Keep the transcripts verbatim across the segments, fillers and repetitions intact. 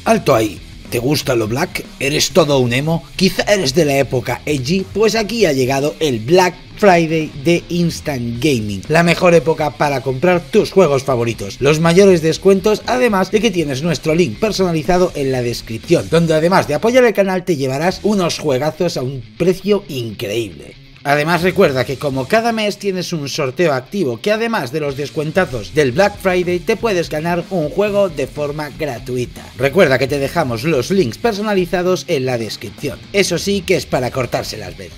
Alto ahí. ¿Te gusta lo black? ¿Eres todo un emo? ¿Quizá eres de la época edgy? Pues aquí ha llegado el Black Friday de Instant Gaming, la mejor época para comprar tus juegos favoritos, los mayores descuentos, además de que tienes nuestro link personalizado en la descripción, donde además de apoyar el canal te llevarás unos juegazos a un precio increíble. Además recuerda que como cada mes tienes un sorteo activo que además de los descuentazos del Black Friday te puedes ganar un juego de forma gratuita. Recuerda que te dejamos los links personalizados en la descripción, eso sí que es para cortarse las venas.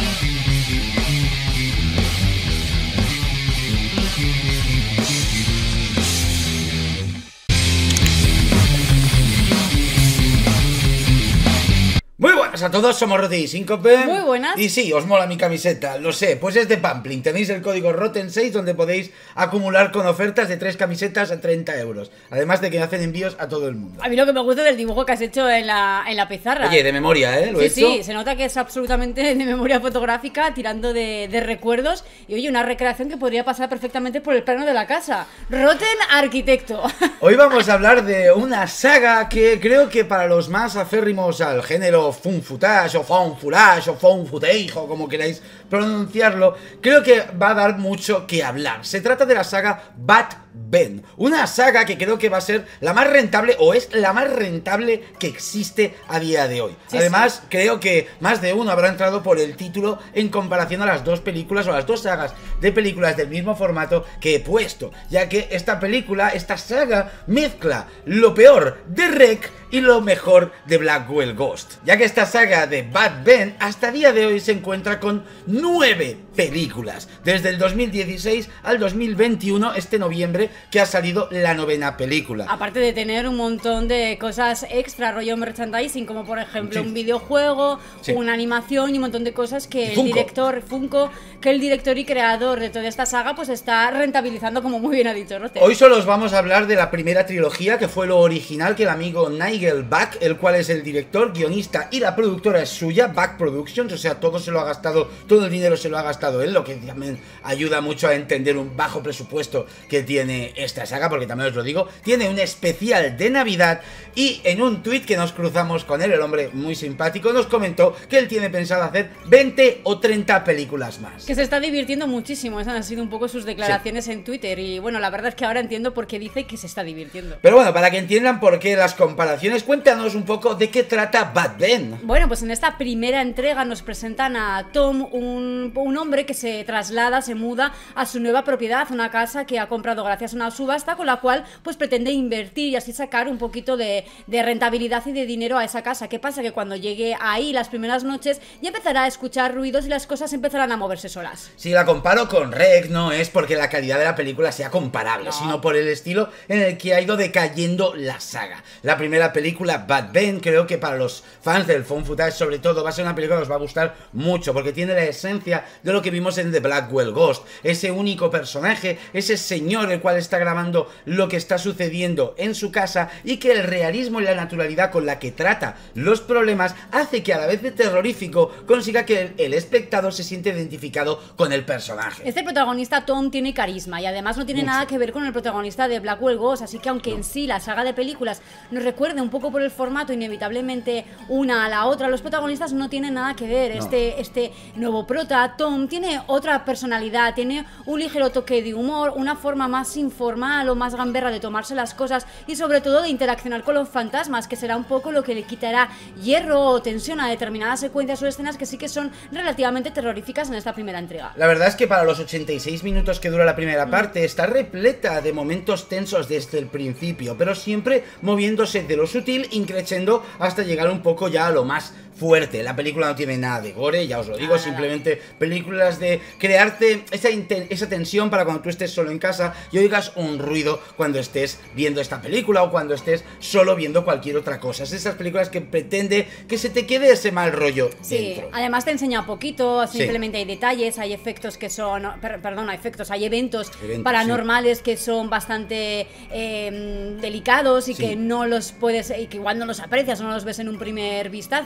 Muy buenas a todos, somos Rote y Síncope. Muy buenas. Y sí, os mola mi camiseta, lo sé, pues es de Pampling. Tenéis el código Roten seis donde podéis acumular con ofertas de tres camisetas a treinta euros. Además de que hacen envíos a todo el mundo. A mí lo que me gusta del dibujo que has hecho en la, en la pizarra. Oye, de memoria, ¿eh? Lo sí, he hecho. Sí, se nota que es absolutamente de memoria fotográfica, tirando de, de recuerdos. Y oye, una recreación que podría pasar perfectamente por el plano de la casa. Roten Arquitecto. Hoy vamos a hablar de una saga que creo que para los más aférrimos al género Fun Footage o Found Footage o Found Footage o como queráis pronunciarlo, creo que va a dar mucho que hablar. Se trata de la saga Bad Ben, una saga que creo que va a ser la más rentable o es la más rentable que existe a día de hoy. Sí, Además, sí. creo que más de uno habrá entrado por el título en comparación a las dos películas o las dos sagas de películas del mismo formato que he puesto, ya que esta película, esta saga, mezcla lo peor de Rec y lo mejor de Blackwell Ghost, ya que esta saga de Bad Ben hasta día de hoy se encuentra con nueve películas, desde el dos mil dieciséis al dos mil veintiuno, este noviembre, que ha salido la novena película. Aparte de tener un montón de cosas extra, rollo merchandising, como por ejemplo sí. un videojuego, sí. una animación y un montón de cosas que el director, Funko, que el director y creador de toda esta saga pues está rentabilizando, como muy bien ha dicho Rote. Hoy solo os vamos a hablar de la primera trilogía, que fue lo original, que el amigo Nigel Buck, el cual es el director, guionista y la productora es suya, Buck Productions, o sea, todo se lo ha gastado, todo el dinero se lo ha gastado él, lo que también ayuda mucho a entender un bajo presupuesto que tiene esta saga, porque también os lo digo, tiene un especial de Navidad y en un tweet que nos cruzamos con él, el hombre muy simpático, nos comentó que él tiene pensado hacer veinte o treinta películas más. Que se está divirtiendo muchísimo, esas han sido un poco sus declaraciones sí. en Twitter y bueno, la verdad es que ahora entiendo por qué dice que se está divirtiendo. Pero bueno, para que entiendan por qué las comparaciones, cuéntanos un poco de qué trata Bad Ben. Bueno, pues en esta primera entrega nos presentan a Tom, un, un hombre que se traslada, se muda a su nueva propiedad, una casa que ha comprado gracias a una subasta, con la cual pues pretende invertir y así sacar un poquito de, de rentabilidad y de dinero a esa casa. ¿Qué pasa? Que cuando llegue ahí las primeras noches ya empezará a escuchar ruidos y las cosas empezarán a moverse solas. Si la comparo con Rec, no es porque la calidad de la película sea comparable, no. sino por el estilo en el que ha ido decayendo la saga. La primera película, Bad Ben, creo que para los fans del Found Footage sobre todo va a ser una película que os va a gustar mucho, porque tiene la esencia de lo que vimos en The Blackwell Ghost, ese único personaje, ese señor el cual está grabando lo que está sucediendo en su casa, y que el realismo y la naturalidad con la que trata los problemas hace que a la vez de terrorífico consiga que el, el espectador se siente identificado con el personaje. Este protagonista Tom tiene carisma y además no tiene Mucho. nada que ver con el protagonista de Blackwell Ghost, así que aunque no. en sí la saga de películas nos recuerde un poco por el formato inevitablemente una a la otra, los protagonistas no tienen nada que ver. No. Este, este nuevo prota, Tom, tiene otra personalidad, tiene un ligero toque de humor, una forma más informal o más gamberra de tomarse las cosas y sobre todo de interaccionar con los fantasmas, que será un poco lo que le quitará hierro o tensión a determinadas secuencias o escenas que sí que son relativamente terroríficas en esta primera entrega. La verdad es que para los ochenta y seis minutos que dura la primera parte, mm. está repleta de momentos tensos desde el principio, pero siempre moviéndose de lo sutil, increciendo hasta llegar un poco ya a lo más fuerte. La película no tiene nada de gore, ya os lo digo, nada, simplemente nada. películas de crearte esa, esa tensión para cuando tú estés solo en casa y oigas un ruido cuando estés viendo esta película o cuando estés solo viendo cualquier otra cosa. Es esas películas que pretende que se te quede ese mal rollo sí, dentro. Además te enseña poquito, simplemente sí. hay detalles, hay efectos que son, per, perdón, hay efectos, hay eventos, eventos paranormales sí. que son bastante eh, delicados y sí. que no los puedes, y que igual no los aprecias o no los ves en un primer vistazo.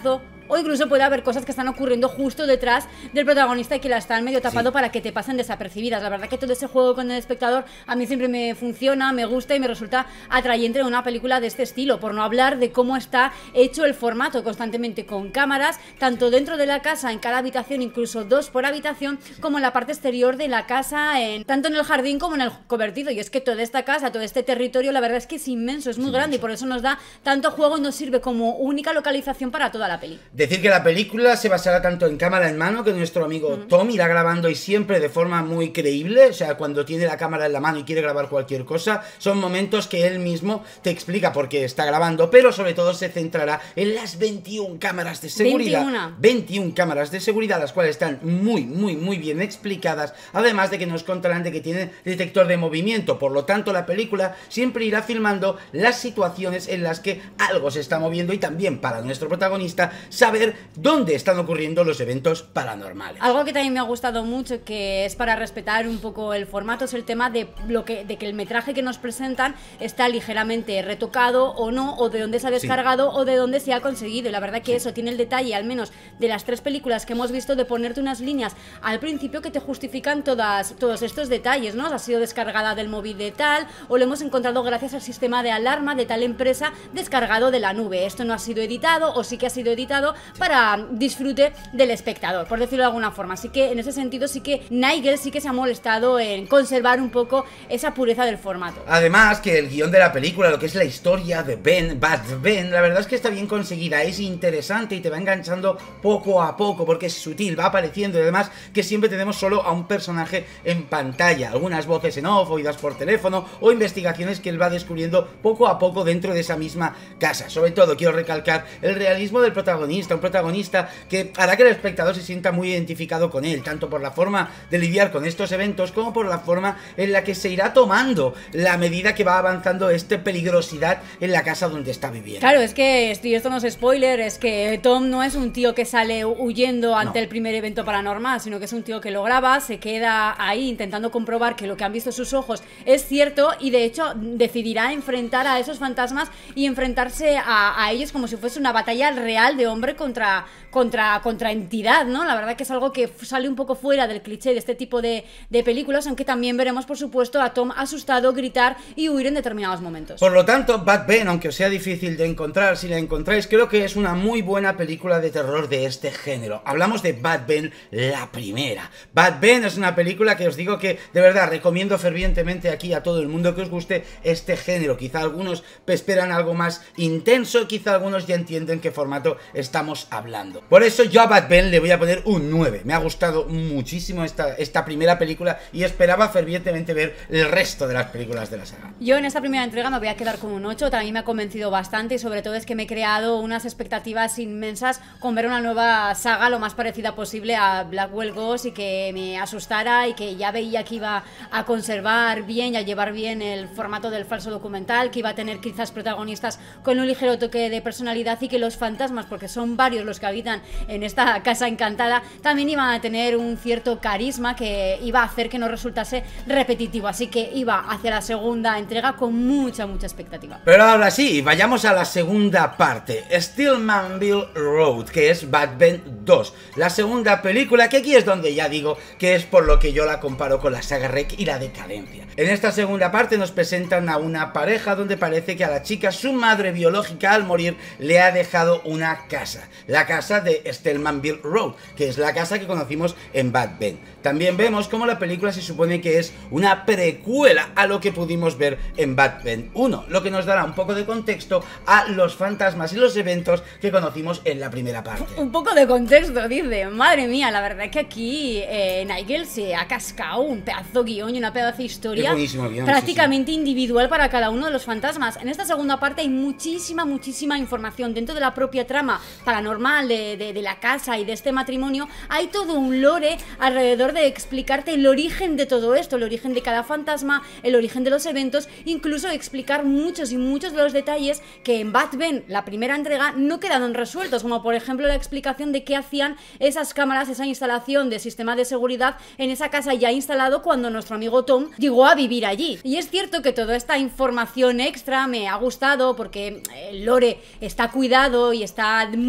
o incluso puede haber cosas que están ocurriendo justo detrás del protagonista y que la están medio tapando sí. para que te pasen desapercibidas. La verdad que todo ese juego con el espectador a mí siempre me funciona, me gusta y me resulta atrayente en una película de este estilo, por no hablar de cómo está hecho el formato, constantemente con cámaras, tanto dentro de la casa, en cada habitación, incluso dos por habitación, como en la parte exterior de la casa, en, tanto en el jardín como en el convertido. Y es que toda esta casa, todo este territorio, la verdad es que es inmenso, es muy sí, grande, y por eso nos da tanto juego y nos sirve como única localización para toda la peli. Decir que la película se basará tanto en cámara en mano, que nuestro amigo uh-huh. Tom irá grabando y siempre de forma muy creíble, o sea, cuando tiene la cámara en la mano y quiere grabar cualquier cosa, son momentos que él mismo te explica por qué está grabando, pero sobre todo se centrará en las veintiuna cámaras de seguridad. veintiuna. veintiuna cámaras de seguridad, las cuales están muy, muy, muy bien explicadas, además de que nos contarán de que tiene detector de movimiento, por lo tanto la película siempre irá filmando las situaciones en las que algo se está moviendo y también para nuestro protagonista saber dónde están ocurriendo los eventos paranormales. Algo que también me ha gustado mucho, que es para respetar un poco el formato, es el tema de, lo que, de que el metraje que nos presentan está ligeramente retocado o no, o de dónde se ha descargado sí. o de dónde se ha conseguido, y la verdad que sí. eso tiene el detalle, al menos de las tres películas que hemos visto, de ponerte unas líneas al principio que te justifican todas, todos estos detalles, ¿no? Ha sido descargada del móvil de tal, o lo hemos encontrado gracias al sistema de alarma de tal empresa, descargado de la nube. Esto no ha sido editado, o sí que ha sido editado para disfrute del espectador, por decirlo de alguna forma. Así que en ese sentido sí que Nigel sí que se ha molestado en conservar un poco esa pureza del formato. Además que el guión de la película, lo que es la historia de Ben, Bad Ben, la verdad es que está bien conseguida, es interesante y te va enganchando poco a poco porque es sutil, va apareciendo, y además que siempre tenemos solo a un personaje en pantalla, algunas voces en off, oídas por teléfono o investigaciones que él va descubriendo poco a poco dentro de esa misma casa. Sobre todo quiero recalcar el realismo del protagonista, un protagonista que hará que el espectador se sienta muy identificado con él, tanto por la forma de lidiar con estos eventos como por la forma en la que se irá tomando la medida que va avanzando esta peligrosidad en la casa donde está viviendo. Claro, es que esto, y esto no es spoiler, es que Tom no es un tío que sale huyendo ante no. el primer evento paranormal, sino que es un tío que lo graba, se queda ahí intentando comprobar que lo que han visto sus ojos es cierto, y de hecho decidirá enfrentar a esos fantasmas y enfrentarse a, a ellos como si fuese una batalla real de hombre contra, contra, contra entidad, ¿no? La verdad que es algo que sale un poco fuera del cliché de este tipo de, de películas, aunque también veremos, por supuesto, a Tom asustado, gritar y huir en determinados momentos. Por lo tanto, Bad Ben, aunque sea difícil de encontrar, si la encontráis, creo que es una muy buena película de terror de este género. Hablamos de Bad Ben, la primera. Bad Ben es una película que os digo que, de verdad, recomiendo fervientemente aquí a todo el mundo que os guste este género. Quizá algunos esperan algo más intenso, quizá algunos ya entienden qué formato estamos hablando. Por eso yo a Bad Ben le voy a poner un nueve. Me ha gustado muchísimo esta, esta primera película y esperaba fervientemente ver el resto de las películas de la saga. Yo en esta primera entrega me voy a quedar con un ocho, también me ha convencido bastante, y sobre todo es que me he creado unas expectativas inmensas con ver una nueva saga lo más parecida posible a Blackwell Ghost, y que me asustara, y que ya veía que iba a conservar bien y a llevar bien el formato del falso documental, que iba a tener quizás protagonistas con un ligero toque de personalidad, y que los fantasmas, porque son varios los que habitan en esta casa encantada, también iban a tener un cierto carisma que iba a hacer que no resultase repetitivo. Así que iba hacia la segunda entrega con mucha, mucha expectativa. Pero ahora sí, vayamos a la segunda parte, Stillmanville Road, que es Bad Ben dos, la segunda película, que aquí es donde ya digo que es por lo que yo la comparo con la saga Rec y la decadencia. En esta segunda parte nos presentan a una pareja donde parece que a la chica su madre biológica al morir le ha dejado una casa, la casa de Stillmanville Road, que es la casa que conocimos en Bad Ben. También vemos cómo la película se supone que es una precuela a lo que pudimos ver en Bad Ben uno, lo que nos dará un poco de contexto a los fantasmas y los eventos que conocimos en la primera parte. Un poco de contexto, dice. Madre mía, la verdad es que aquí eh, Nigel se ha cascado un pedazo guión y una pedazo de historia guión, prácticamente sí, sí. individual para cada uno de los fantasmas. En esta segunda parte hay muchísima, muchísima información dentro de la propia trama paranormal de, de, de la casa y de este matrimonio. Hay todo un lore alrededor de explicarte el origen de todo esto, el origen de cada fantasma, el origen de los eventos, incluso explicar muchos y muchos de los detalles que en Bad Ben, la primera entrega, no quedaron resueltos, como por ejemplo la explicación de qué hacían esas cámaras, esa instalación de sistema de seguridad en esa casa ya instalado cuando nuestro amigo Tom llegó a vivir allí. Y es cierto que toda esta información extra me ha gustado porque el lore está cuidado y está muy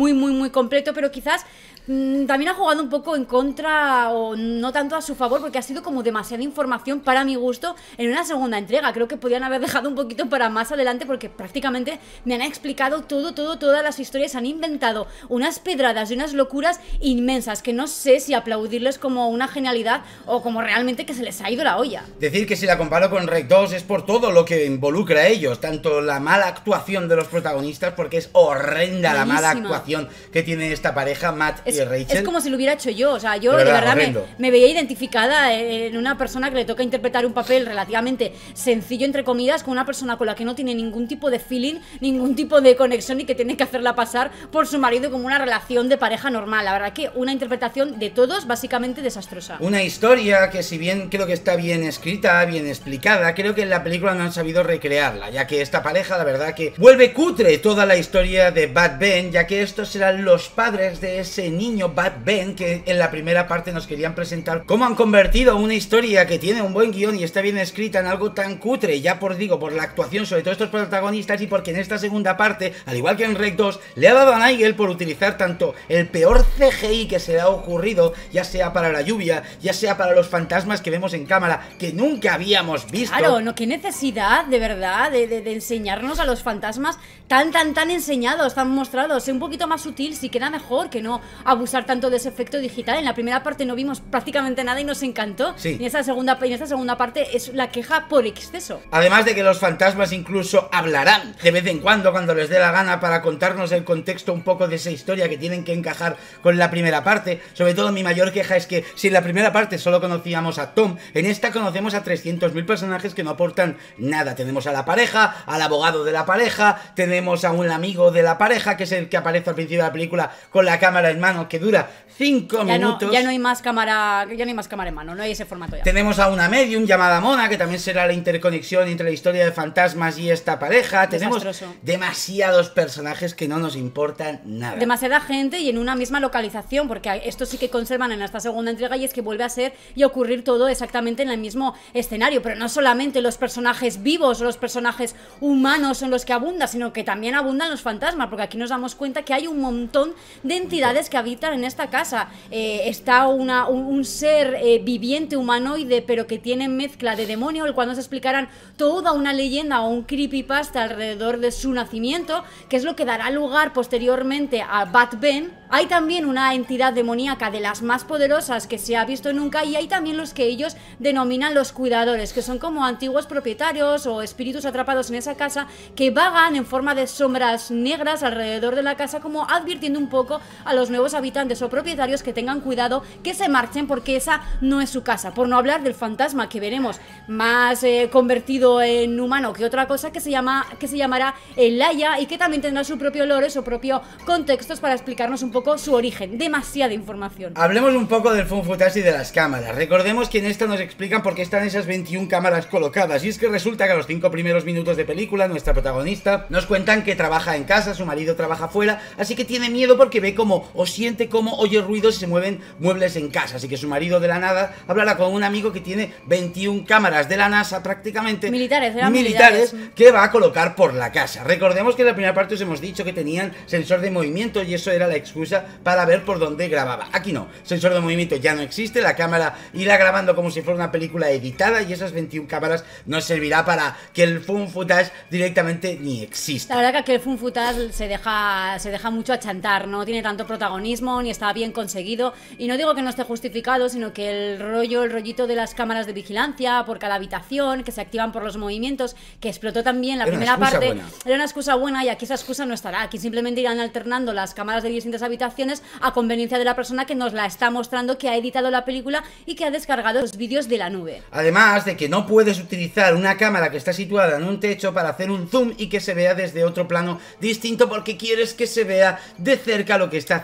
muy, muy, muy completo, pero quizás mmm, también ha jugado un poco en contra o no tanto a su favor, porque ha sido como demasiada información para mi gusto en una segunda entrega. Creo que podían haber dejado un poquito para más adelante, porque prácticamente me han explicado todo, todo, todas las historias, han inventado unas pedradas y unas locuras inmensas que no sé si aplaudirles como una genialidad o como realmente que se les ha ido la olla. Decir que si la comparo con Rec dos es por todo lo que involucra a ellos, tanto la mala actuación de los protagonistas, porque es horrenda la mala actuación que tiene esta pareja, Matt es, y Rachel. Es como si lo hubiera hecho yo, o sea, yo de de verdad, verdad, me, me veía identificada en una persona que le toca interpretar un papel relativamente sencillo, entre comillas, con una persona con la que no tiene ningún tipo de feeling, ningún tipo de conexión y que tiene que hacerla pasar por su marido como una relación de pareja normal. La verdad que una interpretación de todos básicamente desastrosa. Una historia que, si bien creo que está bien escrita, bien explicada, creo que en la película no han sabido recrearla, ya que esta pareja, la verdad que vuelve cutre toda la historia de Bad Ben, ya que estos serán los padres de ese niño Bad Ben que en la primera parte nos querían presentar cómo han convertido una historia que tiene un buen guión y está bien escrita en algo tan cutre, ya por digo, por la actuación sobre todo estos protagonistas, y porque en esta segunda parte, al igual que en Rec dos, le ha dado a Nigel por utilizar tanto el peor C G I que se le ha ocurrido, ya sea para la lluvia, ya sea para los fantasmas que vemos en cámara, que nunca habíamos visto. Claro, no, qué necesidad, de verdad, de, de, de enseñarnos a los fantasmas tan, tan, tan enseñados, tan mostrados. Sé un poquito más sutil, si queda mejor, que no abusar tanto de ese efecto digital. En la primera parte no vimos prácticamente nada y nos encantó. Sí. Y en esta segunda, en esta segunda parte es la queja por exceso. Además de que los fantasmas incluso hablarán de vez en cuando, cuando les dé la gana, para contarnos el contexto un poco de esa historia que tienen que encajar con la primera parte. Sobre todo mi mayor queja es que si en la primera parte solo conocíamos a Tom, en esta conocemos a trescientos mil personajes que no aportan nada. Tenemos a la pareja, al abogado de la pareja, tenemos a un amigo de la pareja, que es el que aparece al principio de la película con la cámara en mano, que dura cinco ya minutos. No, ya no hay más cámara, ya no hay más cámara en mano, no hay ese formato ya. Tenemos a una medium llamada Mona, que también será la interconexión entre la historia de fantasmas y esta pareja. Tenemos demasiados personajes que no nos importan nada. Demasiada gente y en una misma localización, porque esto sí que conservan en esta segunda entrega, y es que vuelve a ser y a ocurrir todo exactamente en el mismo escenario. Pero no solamente los personajes vivos o los personajes humanos son los que abundan, sino que también abundan los fantasmas, porque aquí nos damos cuenta que hay un montón de entidades que habitan en esta casa. Eh, está una, un, un ser eh, viviente humanoide, pero que tiene mezcla de demonio, el cual nos explicarán toda una leyenda o un creepypasta alrededor de su nacimiento, que es lo que dará lugar posteriormente a Bad Ben. Hay también una entidad demoníaca de las más poderosas que se ha visto nunca, y hay también los que ellos denominan los cuidadores, que son como antiguos propietarios o espíritus atrapados en esa casa que vagan en forma de sombras negras alrededor de la casa, como advirtiendo un poco a los nuevos habitantes o propietarios que tengan cuidado, que se marchen, porque esa no es su casa. Por no hablar del fantasma que veremos más eh, convertido en humano que otra cosa, que se llama que se llamará Elaya, y que también tendrá su propio lore, su propio contextos para explicarnos un poco su origen. Demasiada información. Hablemos un poco del found footage y de las cámaras. Recordemos que en esta nos explican por qué están esas veintiuna cámaras colocadas, y es que resulta que a los cinco primeros minutos de película nuestra protagonista nos cuentan que trabaja en casa, su marido trabaja fuera, así que tiene miedo porque ve como o siente como oye ruidos y se mueven muebles en casa, así que su marido de la nada hablará con un amigo que tiene veintiuna cámaras de la NASA prácticamente militares, eran militares, militares que va a colocar por la casa. Recordemos que en la primera parte os hemos dicho que tenían sensor de movimiento y eso era la excusa para ver por dónde grababa. Aquí no, sensor de movimiento ya no existe, la cámara irá grabando como si fuera una película editada y esas veintiuna cámaras nos servirá para que el found footage directamente ni exista. La verdad que aquí el found footage se deja, se deja mucho achantar, no tiene tanto protagonismo ni está bien conseguido, y no digo que no esté justificado, sino que el rollo, el rollito de las cámaras de vigilancia por cada habitación, que se activan por los movimientos, que explotó también la era primera parte, buena. Era una excusa buena, y aquí esa excusa no estará. Aquí simplemente irán alternando las cámaras de distintas habitaciones a conveniencia de la persona que nos la está mostrando, que ha editado la película y que ha descargado los vídeos de la nube. Además de que no puedes utilizar una cámara que está situada en un techo para hacer un zoom y que se vea desde otro plano distinto, porque quieres que se vea de cerca lo que está haciendo los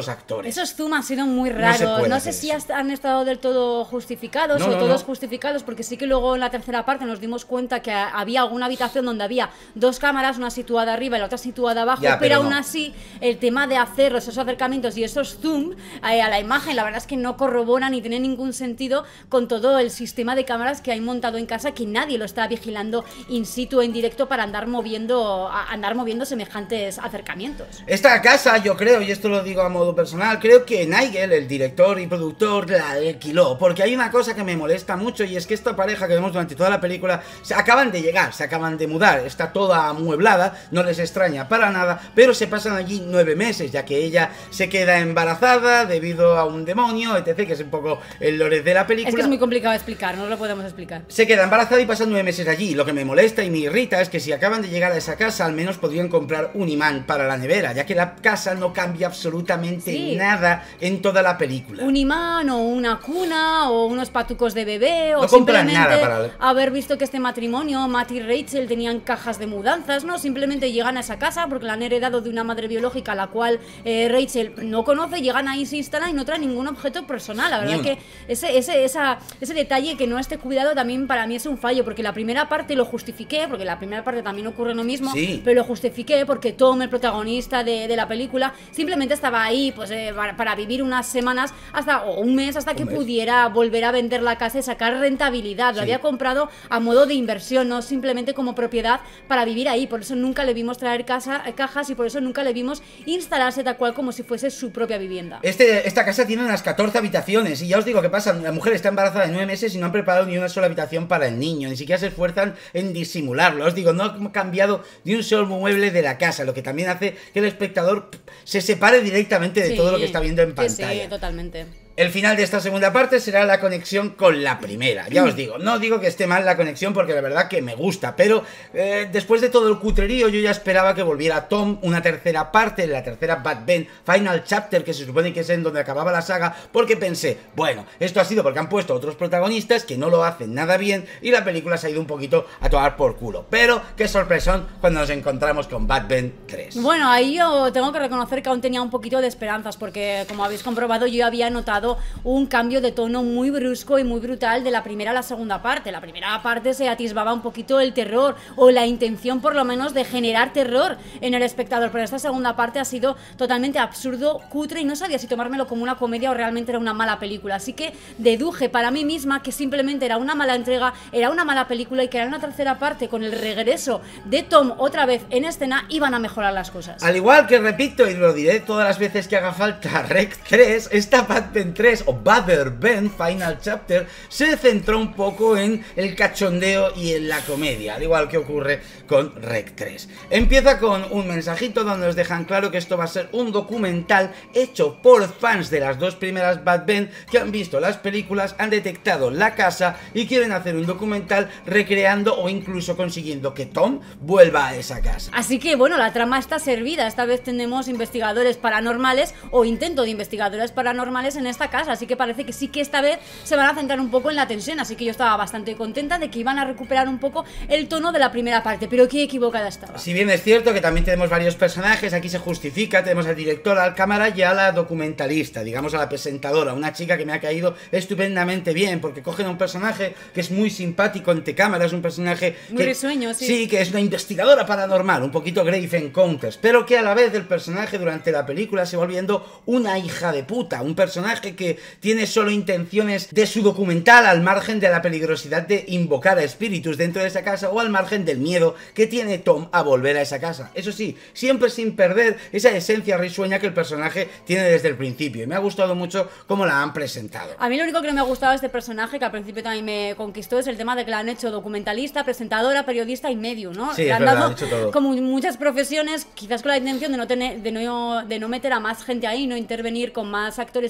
los actores. Esos zoom han sido muy raros. No, no sé si eso. han estado del todo justificados no, o no, todos no. justificados, porque sí que luego en la tercera parte nos dimos cuenta que había alguna habitación donde había dos cámaras, una situada arriba y la otra situada abajo, ya, pero, pero aún no. así el tema de hacer esos acercamientos y esos zoom eh, a la imagen, la verdad es que no corroboran ni tiene ningún sentido con todo el sistema de cámaras que hay montado en casa, que nadie lo está vigilando in situ en directo para andar moviendo, andar moviendo semejantes acercamientos. Esta casa, yo creo, y esto lo digo a modo personal, creo que Nigel, el director y productor, la alquiló, porque hay una cosa que me molesta mucho, y es que esta pareja que vemos durante toda la película se acaban de llegar, se acaban de mudar, está toda amueblada, no les extraña para nada, pero se pasan allí nueve meses, ya que ella se queda embarazada debido a un demonio, etcétera, que es un poco el lore de la película. Es que es muy complicado de explicar, no lo podemos explicar. Se queda embarazada y pasan nueve meses allí. Lo que me molesta y me irrita es que si acaban de llegar a esa casa, al menos podrían comprar un imán para la nevera, ya que la casa no cambia absolutamente sí. nada en toda la película. Un imán o una cuna o unos patucos de bebé o no simplemente nada para... haber visto que este matrimonio, Matt y Rachel, tenían cajas de mudanzas, ¿no? Simplemente llegan a esa casa porque la han heredado de una madre biológica a la cual eh, Rachel no conoce, llegan ahí, se instalan y no traen ningún objeto personal. La verdad que ese, ese, esa, ese detalle que no esté cuidado también para mí es un fallo, porque la primera parte lo justifiqué, porque la primera parte también ocurre lo mismo, sí. pero lo justifiqué porque Tom, el protagonista de, de la película, simplemente estaba ahí pues eh, para, para vivir unas semanas hasta o un mes hasta un que mes. pudiera volver a vender la casa y sacar rentabilidad. Lo sí. había comprado a modo de inversión, no simplemente como propiedad para vivir ahí. Por eso nunca le vimos traer casa, cajas y por eso nunca le vimos instalarse tal cual como si fuese su propia vivienda. Este, esta casa tiene unas catorce habitaciones y ya os digo qué pasa, la mujer está embarazada de nueve meses y no han preparado ni una sola habitación para el niño, ni siquiera se esfuerzan en disimularlo. Os digo, no han cambiado ni un solo mueble de la casa, lo que también hace que el espectador se separe directamente de sí, todo lo que está viendo en pantalla. Sí, sí, totalmente. El final de esta segunda parte será la conexión con la primera. Ya os digo, no digo que esté mal la conexión porque la verdad que me gusta, pero eh, después de todo el cutrerío yo ya esperaba que volviera Tom, una tercera parte, la tercera Bad Ben Final Chapter, que se supone que es en donde acababa la saga, porque pensé, bueno, esto ha sido porque han puesto otros protagonistas que no lo hacen nada bien y la película se ha ido un poquito a tomar por culo. Pero qué sorpresón cuando nos encontramos con Bad Ben tres. Bueno, ahí yo tengo que reconocer que aún tenía un poquito de esperanzas, porque como habéis comprobado yo había notado un cambio de tono muy brusco y muy brutal de la primera a la segunda parte. La primera parte se atisbaba un poquito el terror o la intención por lo menos de generar terror en el espectador, pero esta segunda parte ha sido totalmente absurdo, cutre y no sabía si tomármelo como una comedia o realmente era una mala película, así que deduje para mí misma que simplemente era una mala entrega, era una mala película y que era una tercera parte con el regreso de Tom otra vez en escena iban a mejorar las cosas. Al igual que repito y lo diré todas las veces que haga falta, Rec tres, esta Bad Ben tres o Bad Ben Final Chapter se centró un poco en el cachondeo y en la comedia, al igual que ocurre con Rec tres. Empieza con un mensajito donde nos dejan claro que esto va a ser un documental hecho por fans de las dos primeras Bad Ben que han visto las películas, han detectado la casa y quieren hacer un documental recreando o incluso consiguiendo que Tom vuelva a esa casa. Así que bueno, la trama está servida, esta vez tenemos investigadores paranormales o intento de investigadores paranormales en esta casa, así que parece que sí que esta vez se van a centrar un poco en la tensión, así que yo estaba bastante contenta de que iban a recuperar un poco el tono de la primera parte, pero qué equivocada estaba. Si bien es cierto que también tenemos varios personajes, aquí se justifica, tenemos al director, al cámara y a la documentalista, digamos a la presentadora, una chica que me ha caído estupendamente bien, porque cogen a un personaje que es muy simpático ante cámara, es un personaje muy que, risueño, sí. Sí, que es una investigadora paranormal, un poquito Grave Encounters, pero que a la vez el personaje durante la película se va volviendo una hija de puta, un personaje que tiene solo intenciones de su documental al margen de la peligrosidad de invocar a espíritus dentro de esa casa o al margen del miedo que tiene Tom a volver a esa casa. Eso sí, siempre sin perder esa esencia risueña que el personaje tiene desde el principio y me ha gustado mucho cómo la han presentado. A mí lo único que no me ha gustado de este personaje, que al principio también me conquistó, es el tema de que la han hecho documentalista, presentadora, periodista y medio, ¿no? Sí, Le es han verdad, dado han hecho todo. Como muchas profesiones, quizás con la intención de no, tener, de no, de no meter a más gente ahí, no intervenir con más actores y que quedase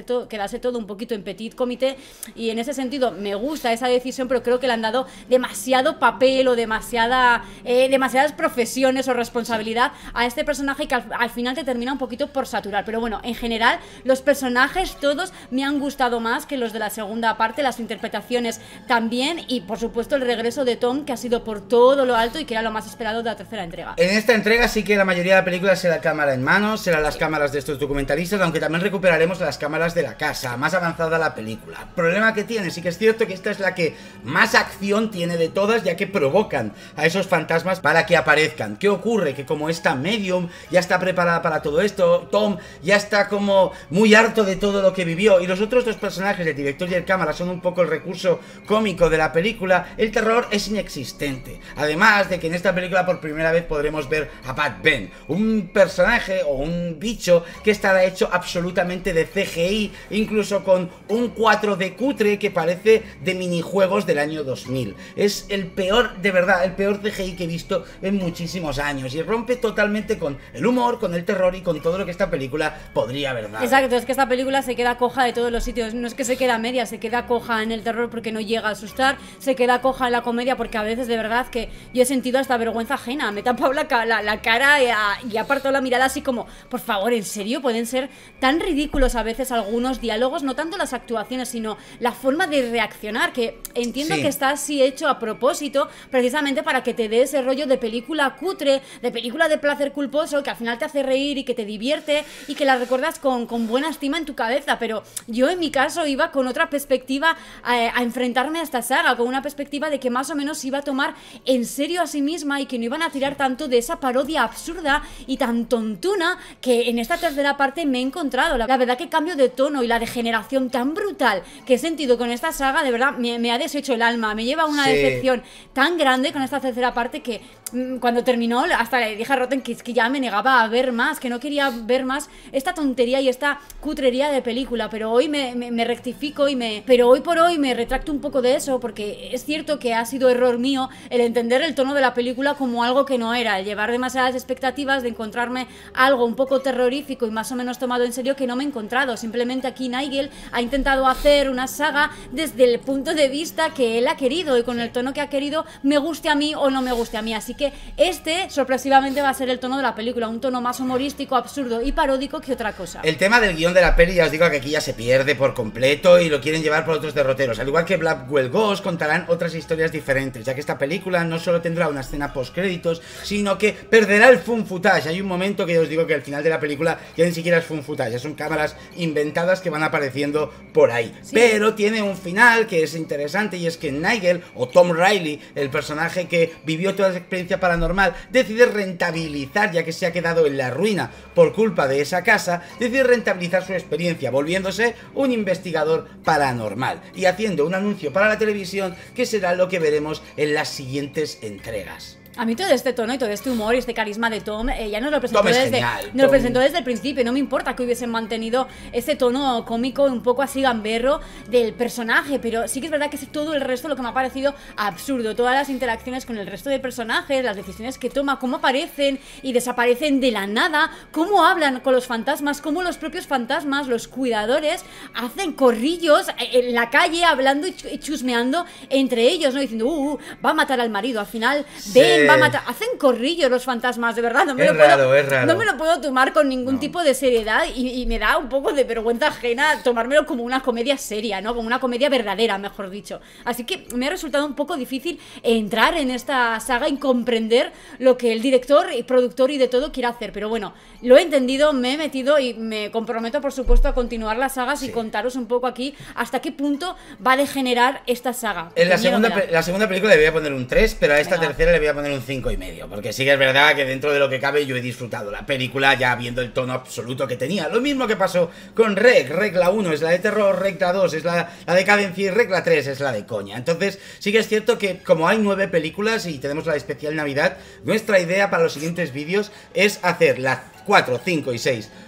todo, quedase todo un poquito en petit comité, y en ese sentido me gusta esa decisión, pero creo que le han dado demasiado papel o demasiada, eh, demasiadas profesiones o responsabilidad a este personaje que al, al final te termina un poquito por saturar. Pero bueno, en general los personajes todos me han gustado más que los de la segunda parte, las interpretaciones también, y por supuesto el regreso de Tom, que ha sido por todo lo alto y que era lo más esperado de la tercera entrega. En esta entrega sí que la mayoría de la película será cámara en mano, serán las cámaras de estos documentalistas, aunque también recuperaremos las cámaras de la casa, más avanzada la película. Problema que tiene, sí que es cierto que esta es la que más acción tiene de todas, ya que provocan a esos fantasmas para que aparezcan. ¿Qué ocurre? Que como esta medium ya está preparada para todo esto, Tom ya está como muy harto de todo lo que vivió, y los otros dos personajes, el director y el cámara, son un poco el recurso cómico de la película, el terror es inexistente. Además de que en esta película por primera vez podremos ver a Pat Ben, un personaje o un bicho que estará hecho absolutamente de C G I, incluso con un cuatro D cutre que parece de minijuegos del año dos mil. Es el peor, de verdad, el peor C G I que he visto en muchísimos años, y rompe totalmente con el humor, con el terror y con todo lo que esta película podría haber dado. Exacto, es que esta película se queda coja de todos los sitios. No es que se queda media, se queda coja en el terror porque no llega a asustar, se queda coja en la comedia porque a veces de verdad que yo he sentido hasta vergüenza ajena. Me he tapado la, la, la cara y, a, y he apartado la mirada así como, por favor, ¿en serio? Pueden ser tan ridículos a veces algunos diálogos, no tanto las actuaciones, sino la forma de reaccionar, que entiendo sí. que está así hecho a propósito, precisamente para que te dé ese rollo de película cutre, de película de placer culposo, que al final te hace reír y que te divierte y que la recuerdas con, con buena estima en tu cabeza. Pero yo en mi caso iba con otra perspectiva a, a enfrentarme a esta saga, con una perspectiva de que más o menos se iba a tomar en serio a sí misma y que no iban a tirar tanto de esa parodia absurda y tan tontuna que en esta tercera parte me he encontrado. La, la verdad que cambio de tono y la degeneración tan brutal que he sentido con esta saga, de verdad me, me ha deshecho el alma, me lleva a una sí. decepción tan grande con esta tercera parte que mmm, cuando terminó hasta le dije a Rotten que, que ya me negaba a ver más, que no quería ver más esta tontería y esta cutrería de película, pero hoy me, me, me rectifico y me... pero hoy por hoy me retracto un poco de eso, porque es cierto que ha sido error mío el entender el tono de la película como algo que no era, el llevar demasiadas expectativas de encontrarme algo un poco terrorífico y más o menos tomado en serio que no me he encontrado. Simplemente aquí Nigel ha intentado hacer una saga desde el punto de vista que él ha querido y con el tono que ha querido, me guste a mí o no me guste a mí, así que este sorpresivamente va a ser el tono de la película, un tono más humorístico, absurdo y paródico que otra cosa. El tema del guión de la peli, ya os digo que aquí ya se pierde por completo y lo quieren llevar por otros derroteros. Al igual que Blackwell Ghost, contarán otras historias diferentes, ya que esta película no solo tendrá una escena post créditos, sino que perderá el fun footage. Hay un momento que os digo que al final de la película ya ni siquiera es fun footage, ya son cámaras inventadas que van apareciendo por ahí. Sí. Pero tiene un final que es interesante, y es que Nigel, o Tom Riley, el personaje que vivió toda esa experiencia paranormal, decide rentabilizar, ya que se ha quedado en la ruina por culpa de esa casa, decide rentabilizar su experiencia, volviéndose un investigador paranormal y haciendo un anuncio para la televisión que será lo que veremos en las siguientes entregas. A mí todo este tono y todo este humor y este carisma de Tom eh, ya nos lo presentó, Tom es desde, genial, nos lo presentó desde el principio. No me importa que hubiesen mantenido ese tono cómico un poco así gamberro del personaje, pero sí que es verdad que es todo el resto lo que me ha parecido absurdo. Todas las interacciones con el resto de personajes, las decisiones que toma, cómo aparecen y desaparecen de la nada, cómo hablan con los fantasmas, cómo los propios fantasmas, los cuidadores, hacen corrillos en la calle hablando y chusmeando entre ellos, ¿no? Diciendo, uh, uh va a matar al marido, al final sí. ven, va a matar. Hacen corrillos los fantasmas, de verdad. No me, es lo, raro, puedo, es raro. no me lo puedo tomar con ningún no. tipo de seriedad y, y me da un poco de vergüenza ajena tomármelo como una comedia seria, ¿no? Como una comedia verdadera, mejor dicho. Así que me ha resultado un poco difícil entrar en esta saga y comprender lo que el director y productor y de todo quiere hacer. Pero bueno, lo he entendido, me he metido y me comprometo, por supuesto, a continuar las sagas sí. y contaros un poco aquí hasta qué punto va a degenerar esta saga. En la segunda, la segunda película le voy a poner un tres, pero a esta Venga. tercera le voy a poner un cinco y medio, porque sí que es verdad que dentro de lo que cabe yo he disfrutado la película ya viendo el tono absoluto que tenía. Lo mismo que pasó con Rec. Rec la uno es la de terror, Rec la dos es la, la de cadencia y Rec la tres es la de coña. Entonces sí que es cierto que como hay nueve películas y tenemos la especial Navidad, nuestra idea para los siguientes vídeos es hacer las cuatro, cinco y seis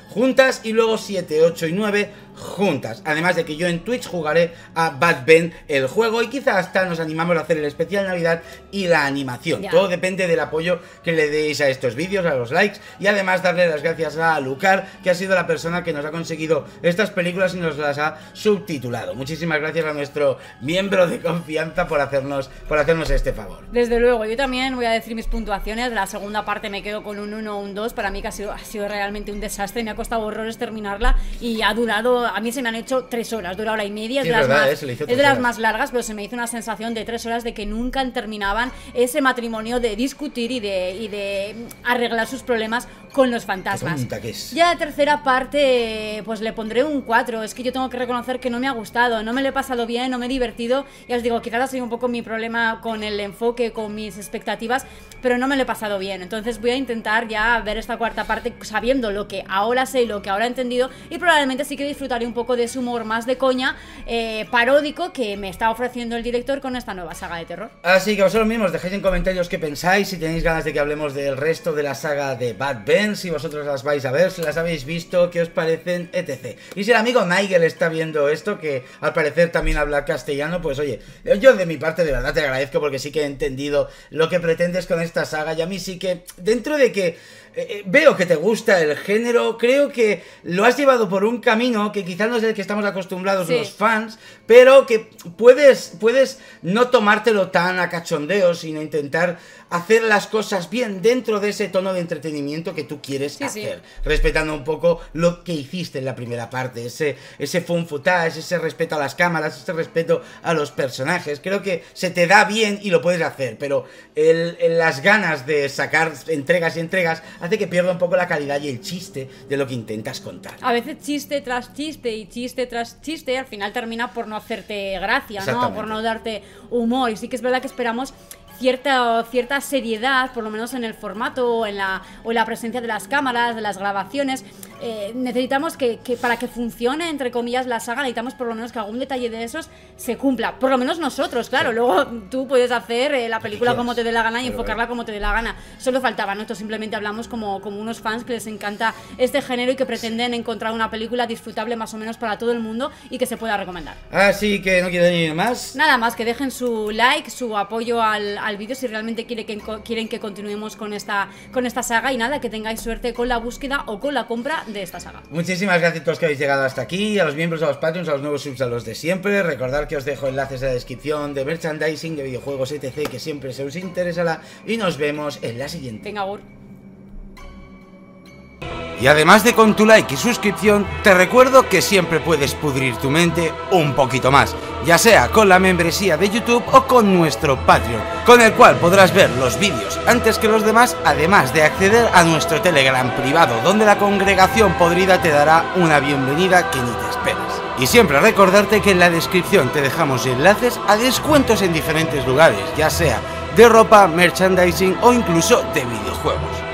juntas y luego siete, ocho y nueve juntas. Además de que yo en Twitch jugaré a Bad Ben el juego y quizás hasta nos animamos a hacer el especial Navidad y la animación. Ya. Todo depende del apoyo que le deis a estos vídeos, a los likes, y además darle las gracias a Lucar, que ha sido la persona que nos ha conseguido estas películas y nos las ha subtitulado. Muchísimas gracias a nuestro miembro de confianza por hacernos, por hacernos este favor. Desde luego, yo también voy a decir mis puntuaciones. De la segunda parte me quedo con un uno o un dos. Para mí que ha sido, ha sido realmente un desastre, me ha costado horrores terminarla y ha durado, a mí se me han hecho tres horas, dura hora y media, sí, es de, las, verdad, más, eh, es de las más largas, pero se me hizo una sensación de tres horas de que nunca terminaban ese matrimonio de discutir y de, y de arreglar sus problemas con los fantasmas. ¿Qué es? Ya la tercera parte, pues le pondré un cuatro. Es que yo tengo que reconocer que no me ha gustado, no me lo he pasado bien, no me he divertido. Ya os digo, quizás ha sido un poco mi problema con el enfoque, con mis expectativas, pero no me lo he pasado bien. Entonces voy a intentar ya ver esta cuarta parte sabiendo lo que ahora sé y lo que ahora he entendido, y probablemente sí que disfrutaré un poco de ese humor más de coña, eh, paródico, que me está ofreciendo el director con esta nueva saga de terror. Así que vosotros mismos dejéis en comentarios qué pensáis, si tenéis ganas de que hablemos del resto de la saga de Bad Ben, si vosotros las vais a ver, si las habéis visto, qué os parecen, etcétera. Y si el amigo Nigel está viendo esto, que al parecer también habla castellano, pues oye, yo de mi parte de verdad te agradezco, porque sí que he entendido lo que pretendes con esta saga, y a mí sí que, dentro de que eh, veo que te gusta el género, creo que lo has llevado por un camino que quizás no es el que estamos acostumbrados sí. los fans, pero que puedes, puedes no tomártelo tan a cachondeo, sino intentar hacer las cosas bien dentro de ese tono de entretenimiento que tú quieres sí, hacer, sí. respetando un poco lo que hiciste en la primera parte, ese, ese fun footage, ese respeto a las cámaras, ese respeto a los personajes. Creo que se te da bien y lo puedes hacer, pero el, el, las ganas de sacar entregas y entregas hace que pierda un poco la calidad y el chiste de lo que intentas contar. A veces chiste tras chiste y chiste tras chiste al final termina por no hacerte gracia, ¿no? Por no darte humor, y sí que es verdad que esperamos Cierta, cierta seriedad, por lo menos en el formato o en la, o en la presencia de las cámaras, de las grabaciones. Eh, necesitamos que, que para que funcione, entre comillas, la saga, necesitamos por lo menos que algún detalle de esos se cumpla. Por lo menos nosotros, claro. Sí. Luego tú puedes hacer eh, la película como te dé la gana y enfocarla como te dé la gana. Solo faltaba, nosotros simplemente hablamos como, como unos fans que les encanta este género y que pretenden encontrar una película disfrutable más o menos para todo el mundo y que se pueda recomendar. Así que no quiero decir más. Nada más, que dejen su like, su apoyo al al vídeo si realmente quiere que, quieren que continuemos con esta, con esta saga, y nada, que tengáis suerte con la búsqueda o con la compra de esta saga. Muchísimas gracias a todos que habéis llegado hasta aquí, a los miembros, a los Patreons, a los nuevos subs, a los de siempre. Recordad que os dejo enlaces en la descripción de merchandising, de videojuegos, etcétera, que siempre se os interesará, y nos vemos en la siguiente. Venga, Gur. Y además de con tu like y suscripción, te recuerdo que siempre puedes pudrir tu mente un poquito más, ya sea con la membresía de YouTube o con nuestro Patreon, con el cual podrás ver los vídeos antes que los demás, además de acceder a nuestro Telegram privado, donde la congregación podrida te dará una bienvenida que ni te esperas. Y siempre recordarte que en la descripción te dejamos enlaces a descuentos en diferentes lugares, ya sea de ropa, merchandising o incluso de videojuegos.